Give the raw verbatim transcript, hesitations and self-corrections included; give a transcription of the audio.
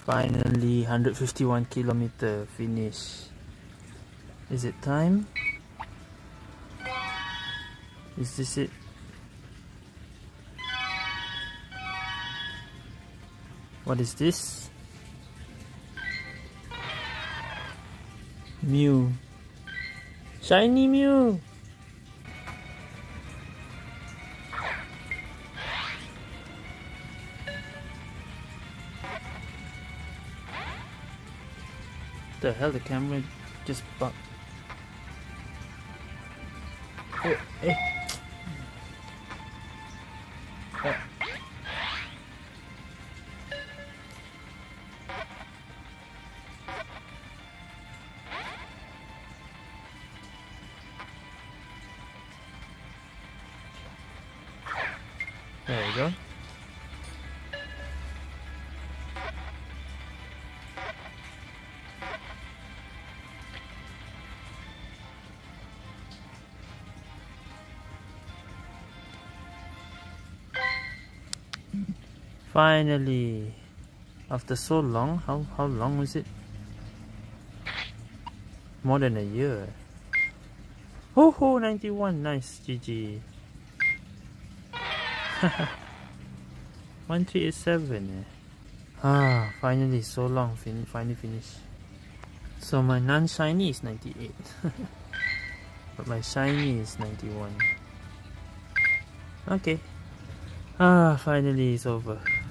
Finally, one hundred fifty-one kilometer finish. Is it time? Is this it? What is this? Mew. Shiny Mew! The hell, the camera just bugged. Oh, eh. Oh. There we go. Finally, after so long, how how long was it? More than a year. Ho ho, ninety-one, nice, G G. one three eight seven. Eh? Ah, finally, so long, fin finally finished. So my non-shiny is ninety-eight, but my shiny is ninety-one. Okay. Ah, finally it's over.